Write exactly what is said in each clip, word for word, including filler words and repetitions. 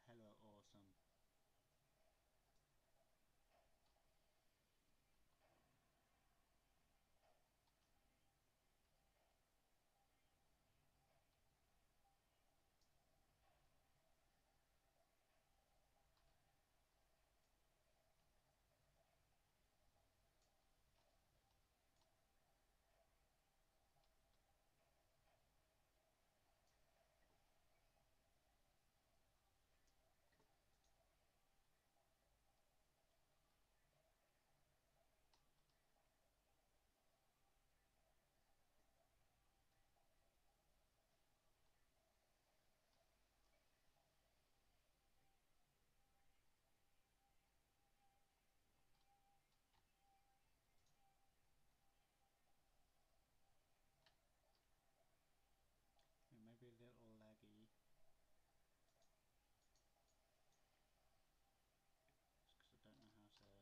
hella awesome. It may be a little laggy, just because I don't know how to.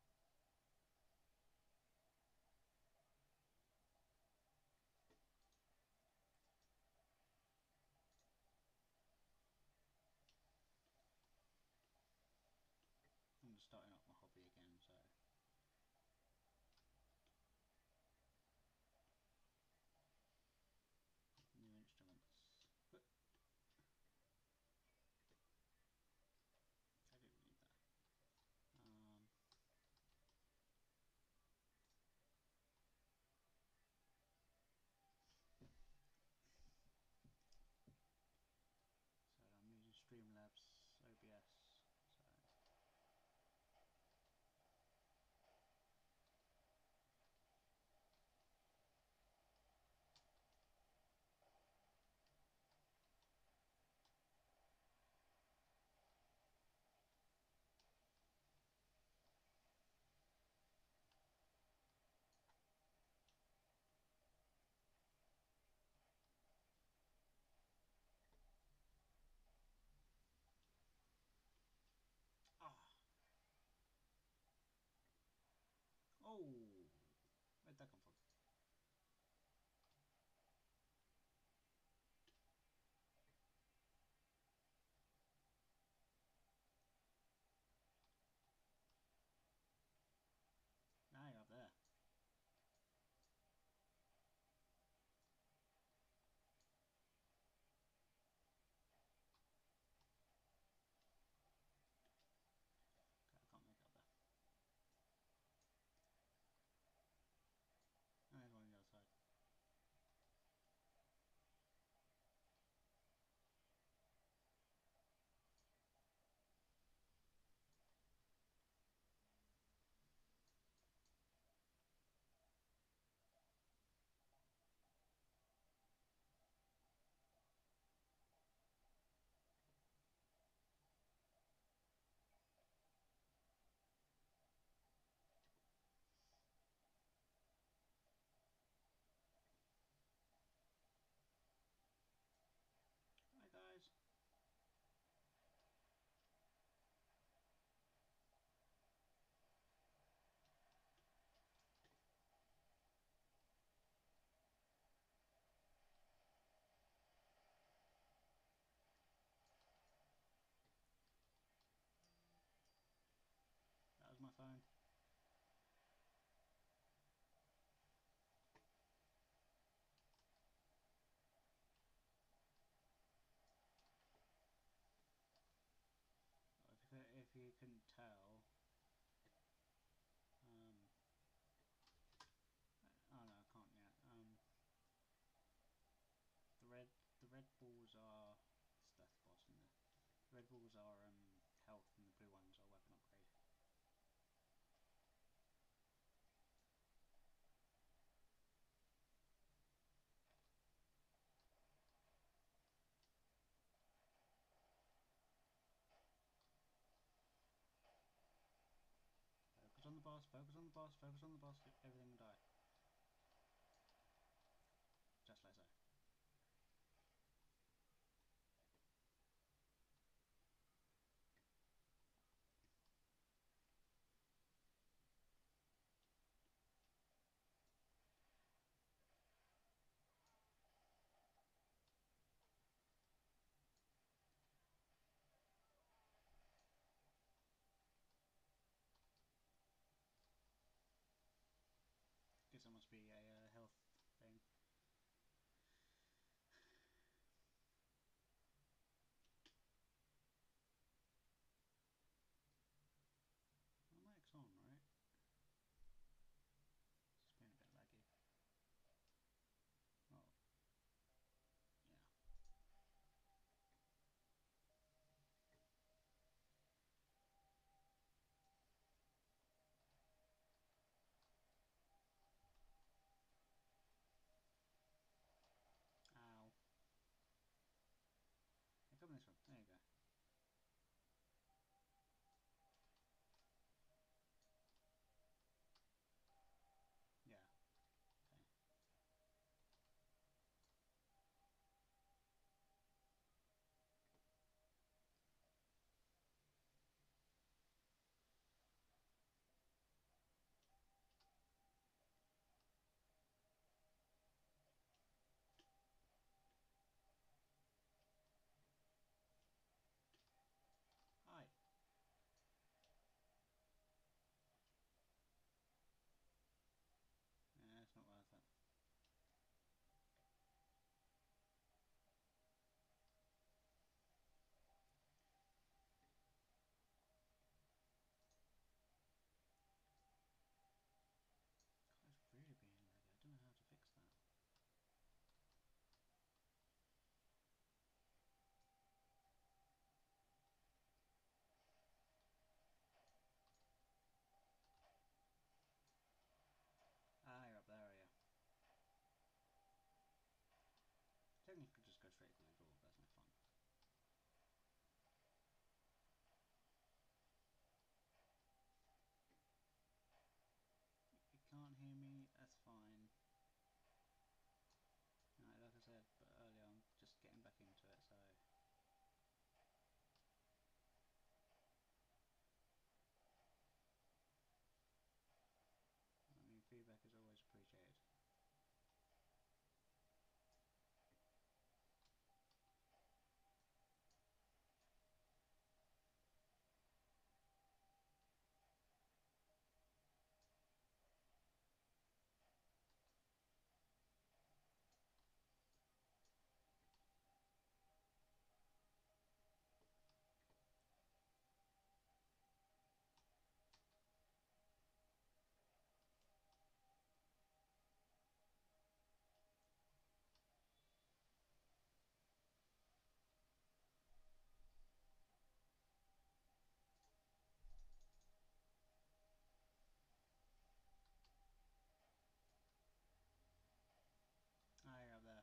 I'm just starting up my hobby again, so. New instruments. But I didn't need that. Um, so I'm using Streamlabs O B S. So. Ah! Oh! Where'd that come from? Now you're up there. Okay, I can't make it up there. And there's one on the other side. Hi guys. That was my phone. If you, if you couldn't tell, um, oh no, I can't yet. Um, the red, the red balls are that's the boss in there. The red balls are um health, and the blue ones are weapon upgrade. Focus on the boss. Focus on the boss. Focus on the boss. Everything will die. Just like so. be a uh, health thing. My mic's on, right? It's just been a bit laggy. Oh, yeah. Ow. Hey, come this one. There you go. Yeah. Okay. Hi. Yeah, it's not worth it. God, it's really being laggy. I don't know how to fix that. Ah, you're up there, are you? Technically, you could just go straight through the door, but that's no fun. If you can't hear me, that's fine. Right, like I said but earlier, I'm just getting back into it, so... I mean, feedback is always appreciated. Ah, you're up there.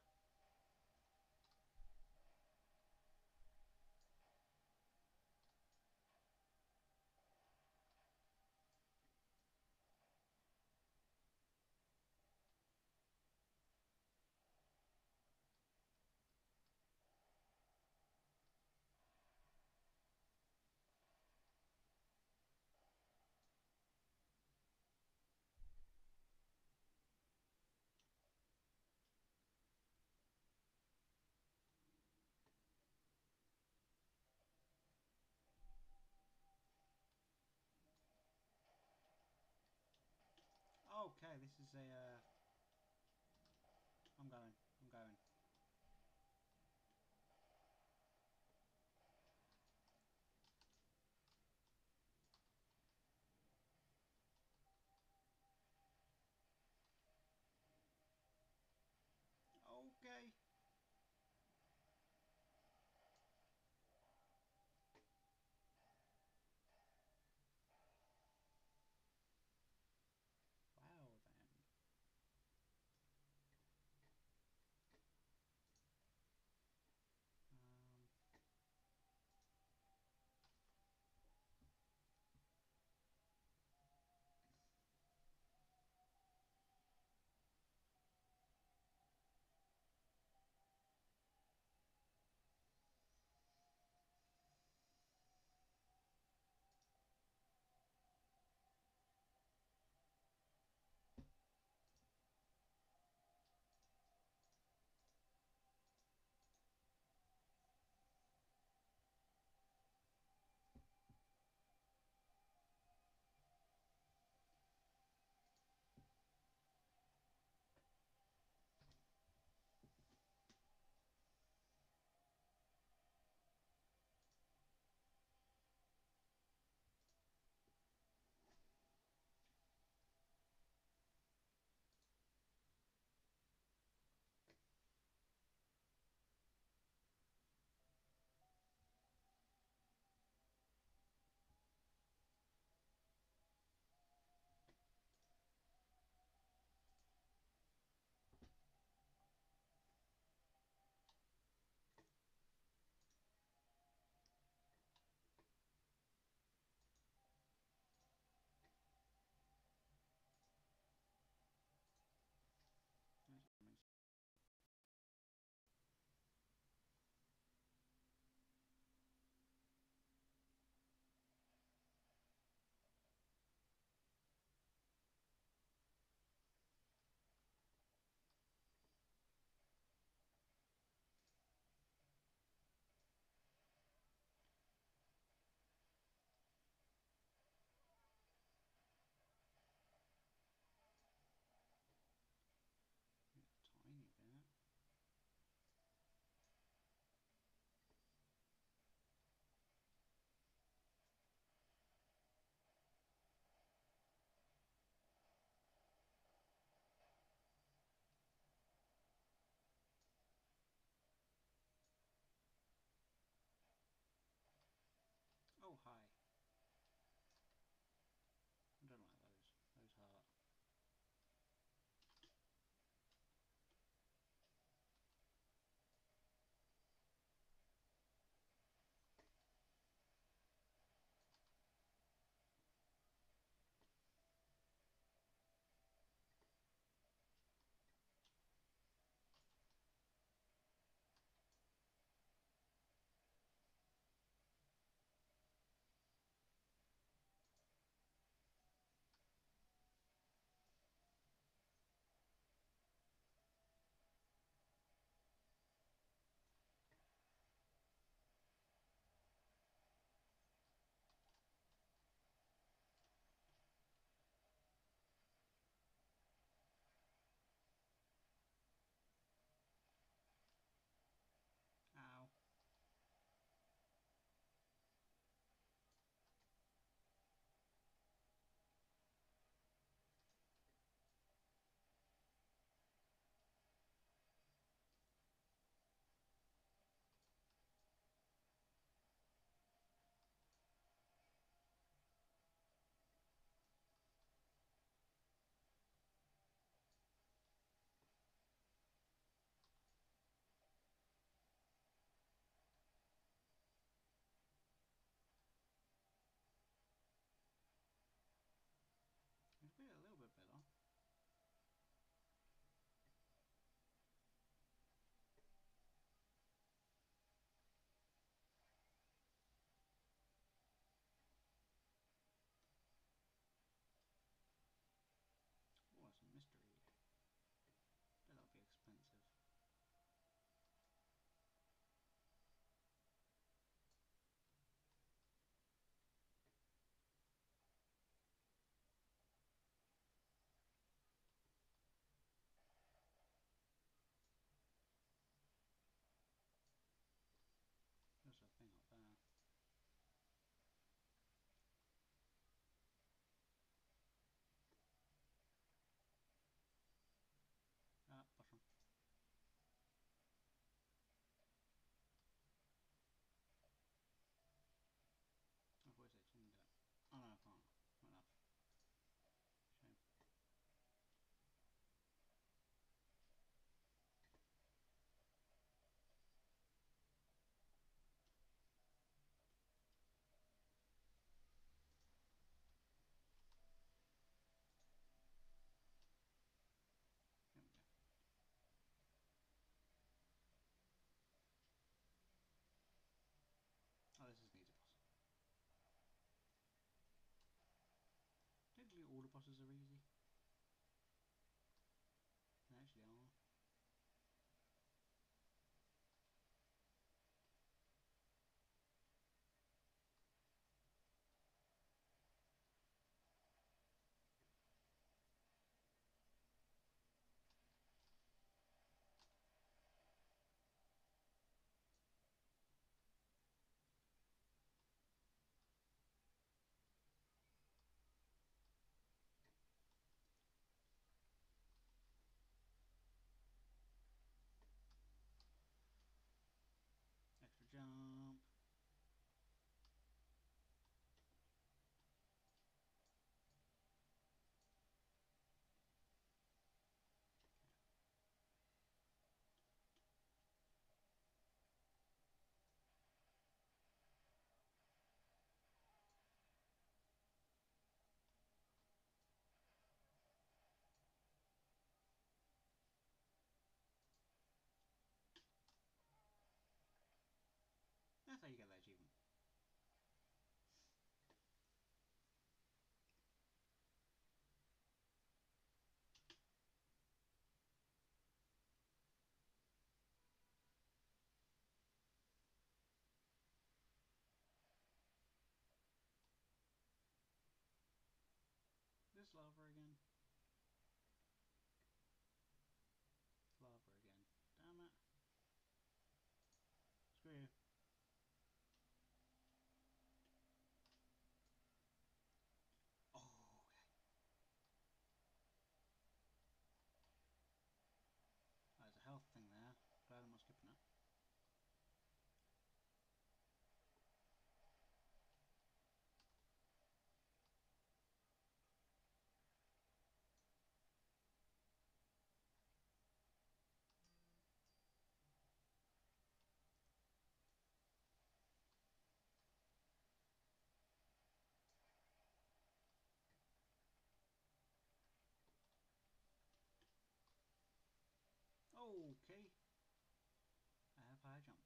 Okay, this is a... Uh... I'm going. I'm going. Okay. Wow, then. bosses are easy. They actually are. Extra jump. That's how you get that achievement. This lava again. Lava again. Damn it. Screw you. Oh, okay. There's a health thing there. Glad I'm not skipping it. Okay. I have high jump.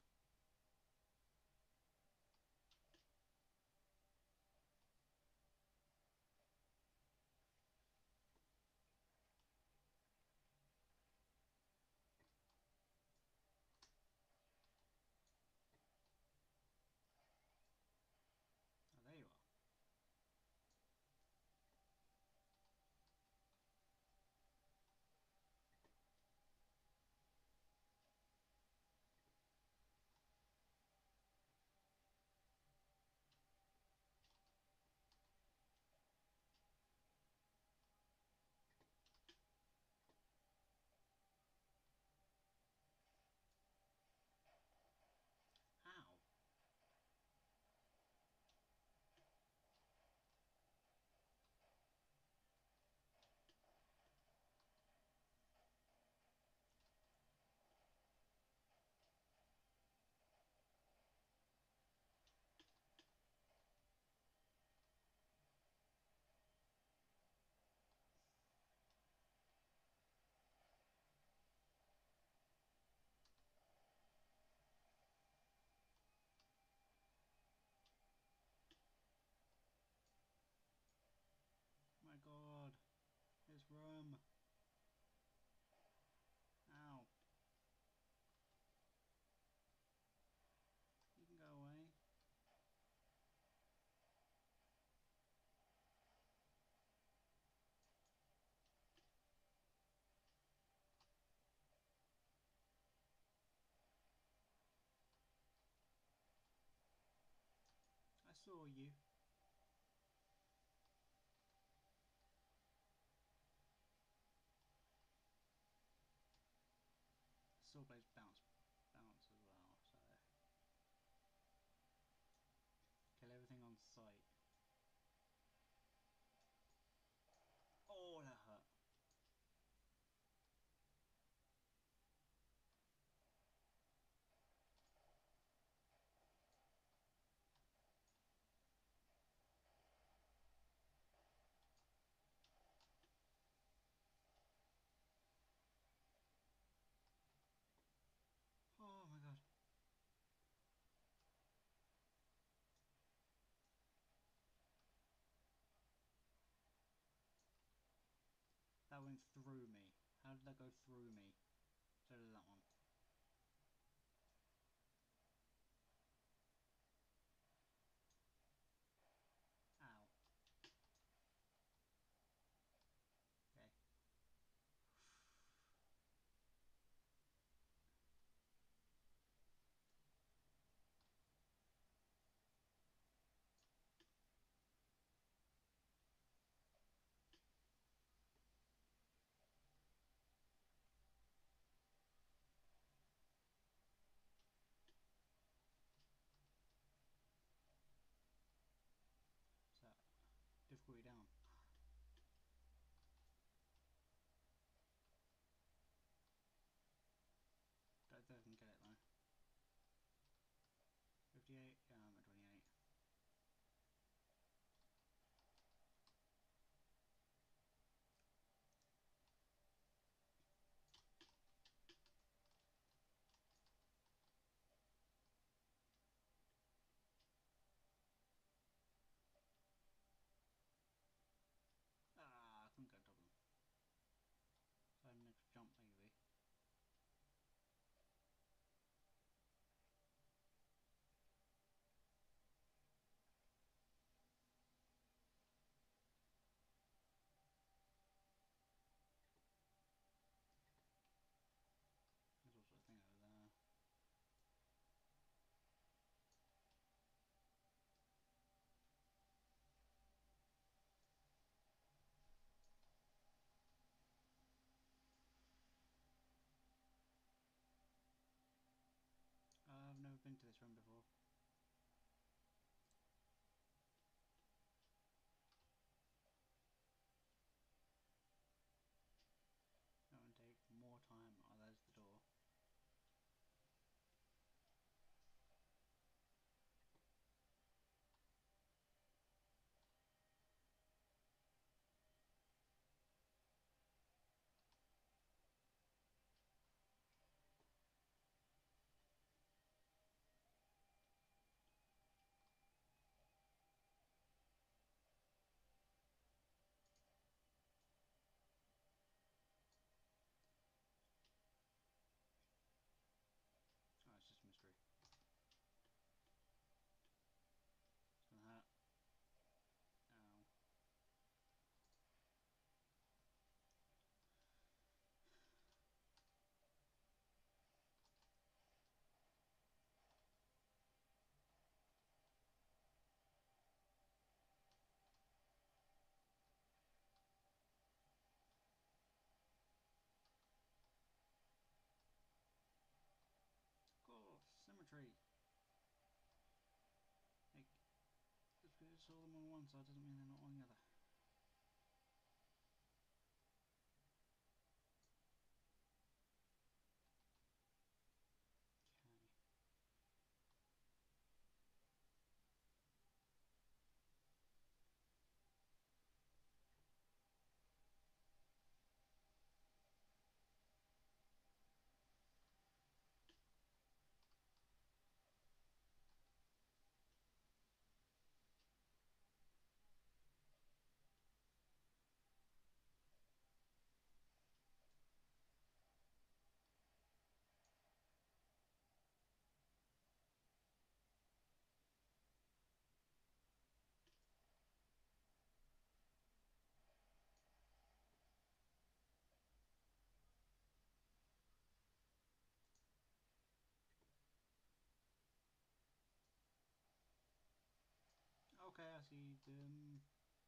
Oh, there you are. How? My god. It's room. Ow. You can go away. I saw you. Saw Blaze bounce bounce as well, so kill everything on sight. Oh, that hurt. Oh my god. That went through me. How did that go through me? So did that one. Ow. Okay. So, difficulty down. Don't think I can get it though. fifty-eight? Yeah, I'm at twenty-eight. Ah, I couldn't get double. So next jump maybe. There's also a thing over there. Uh, I've never been to this room before. That would take more time. Oh, there's the door. Oh, it's just a mystery. It's gonna hurt. Ow. Cool. Symmetry. Like, just because it's all them on one side doesn't mean they're not on the other. Okay, I see them.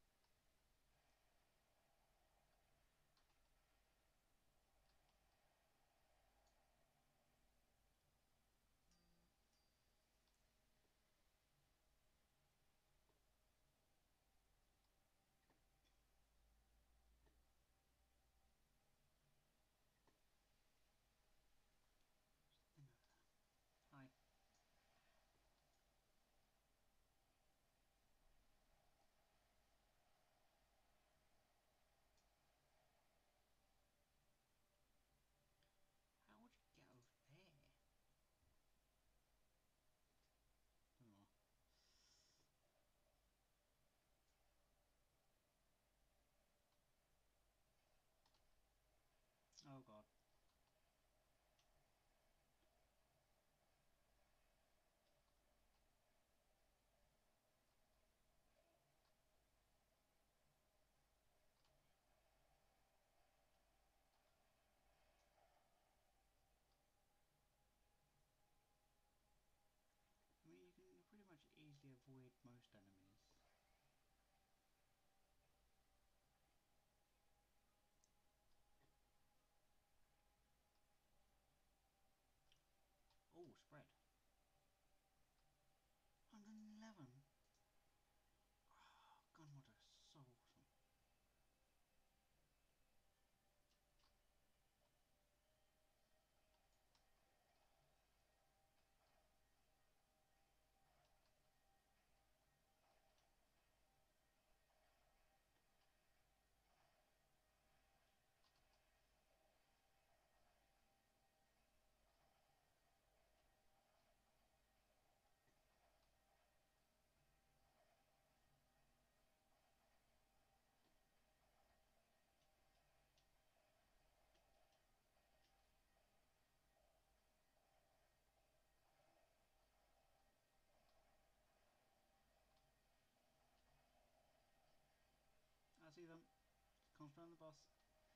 Hi. them. Concentrate on the boss.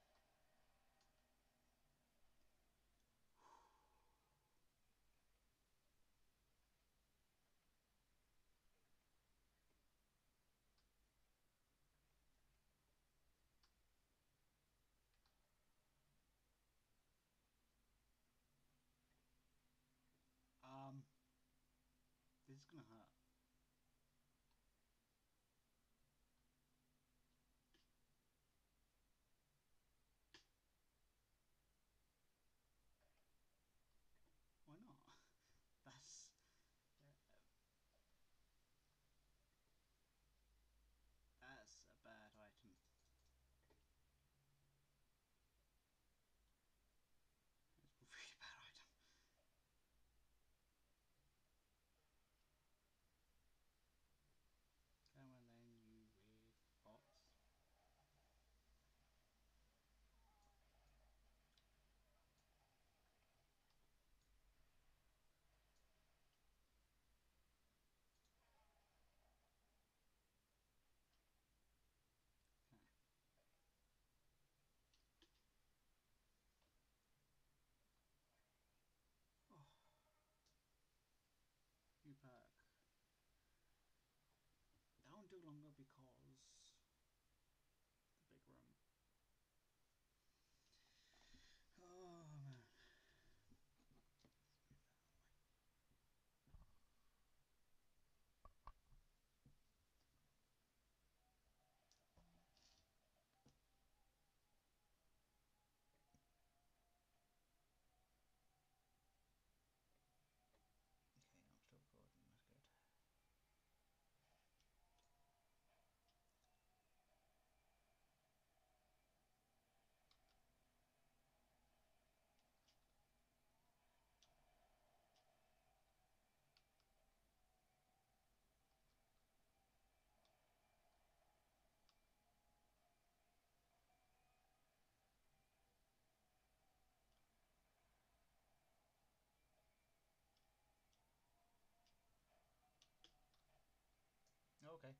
Um, this is gonna hurt. Why not? That's uh, that's a bad item. It's a really bad item. Come on then, you weird bots. Okay. Oh, new perk. That won't do longer because the big room. Oh man. Okay, I'm still recording. That's good. Okay.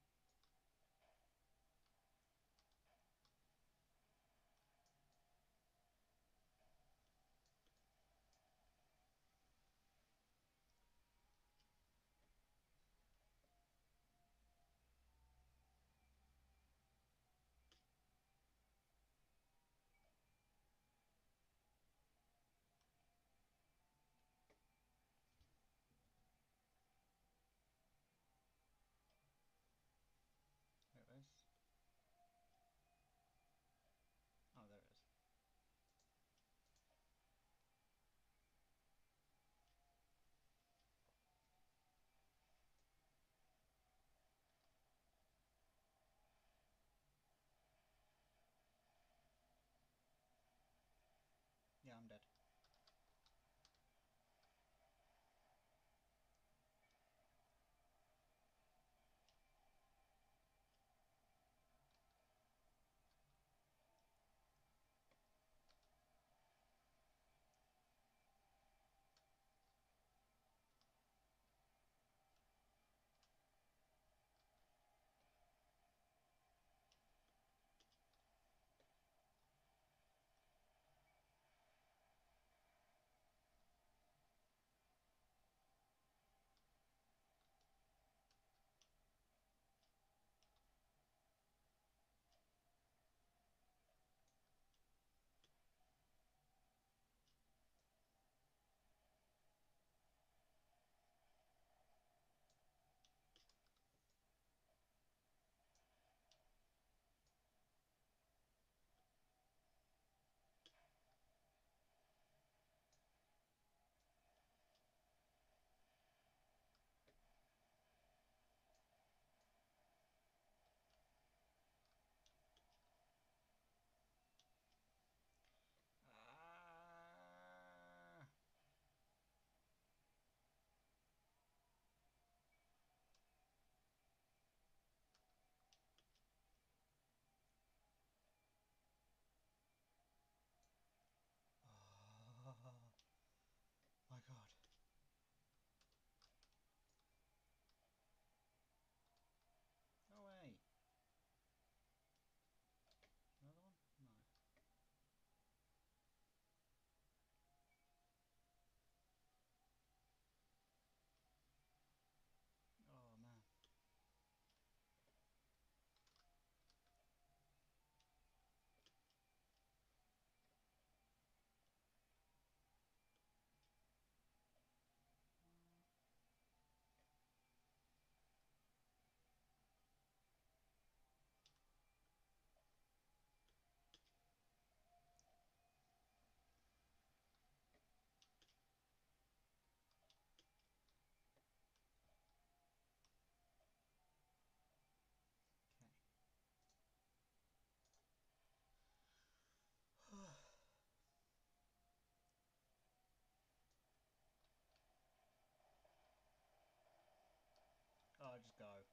go.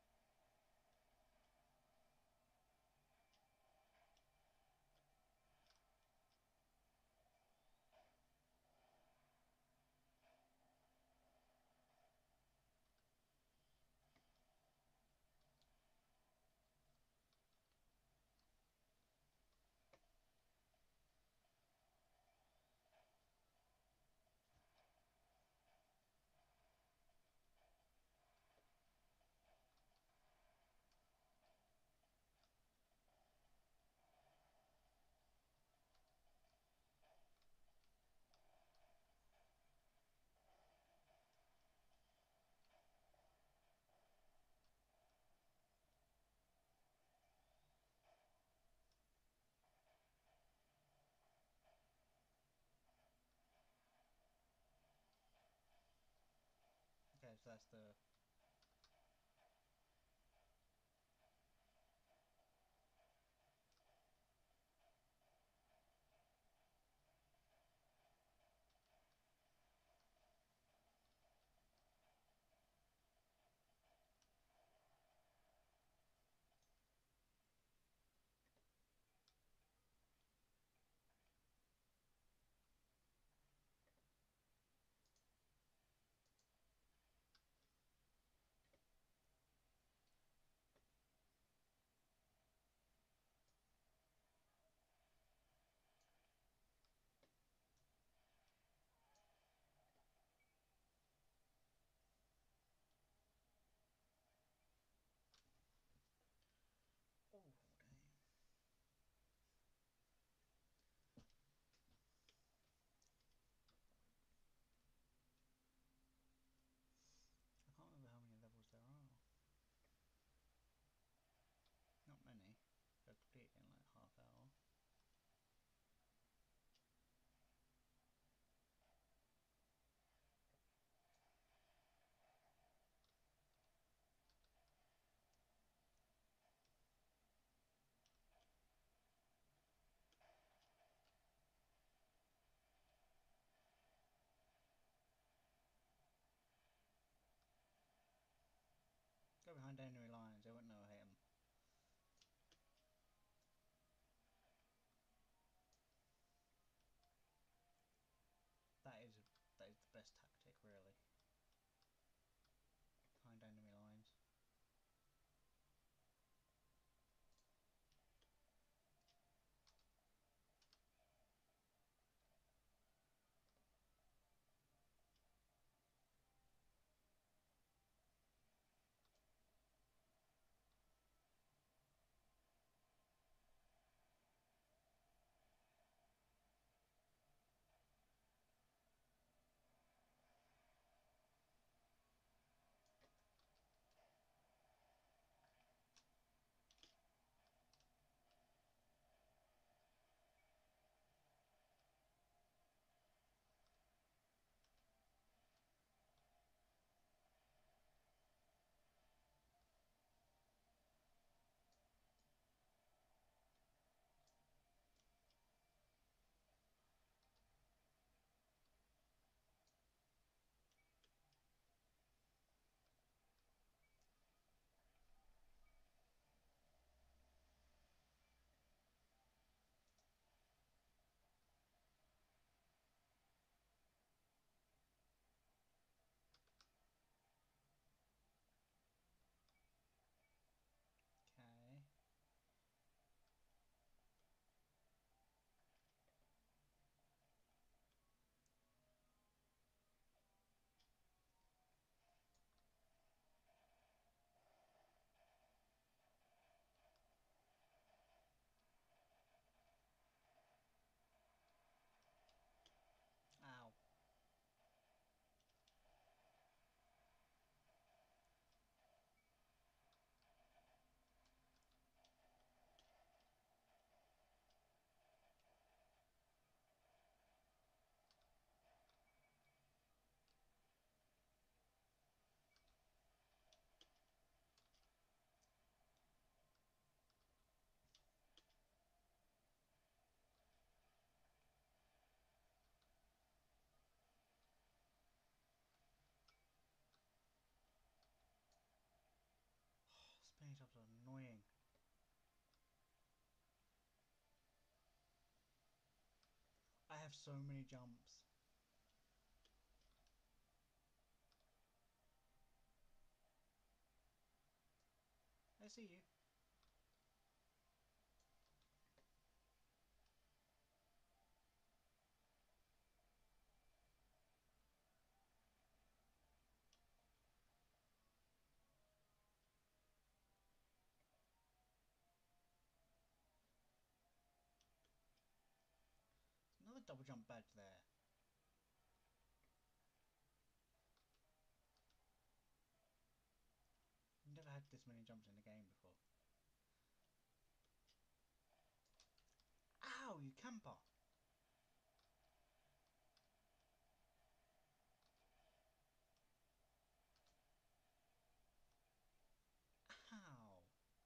Okay, so that's the... Oh, damn. I can't remember how many levels there are. Not many. They'll complete it in like half hour. Go behind enemy lines, they wouldn't know I hit them. That is, that is the best tactic, really. Behind enemy lines. so annoying. I have so many jumps. I see you. Another double jump badge there. I've never had this many jumps in the game before. Ow, you camper! Ow!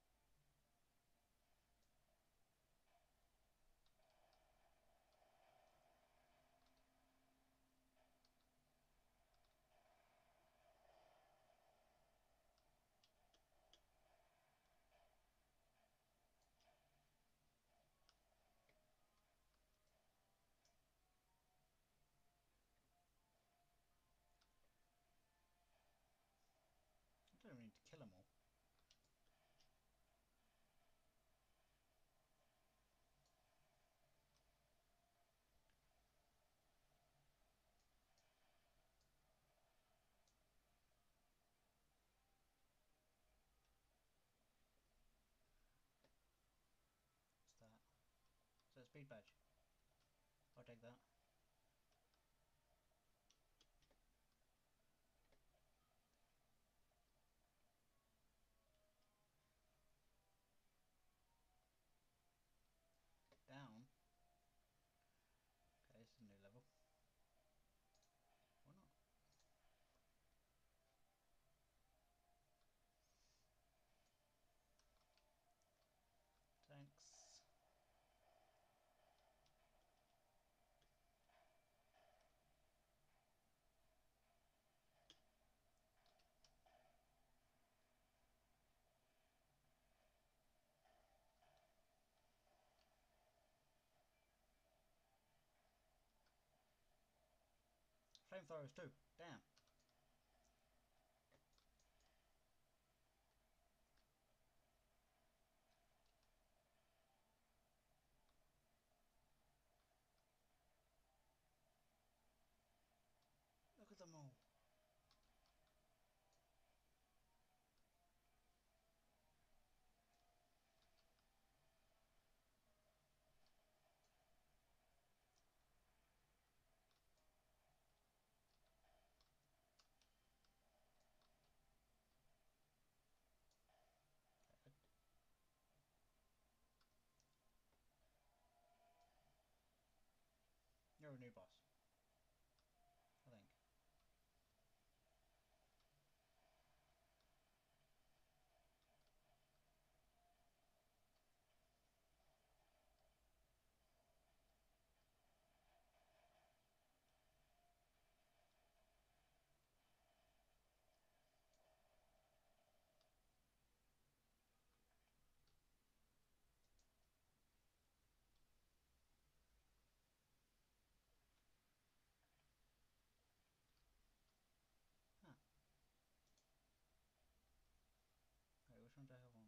I don't need to kill them all. What's that? Is that a speed badge? I'll take that. Down. Okay, this is a new level. Or not. Thanks. Flamethrowers too. Damn. Look at them all. You're a new boss. I think. Huh. Wait, which one do I have on?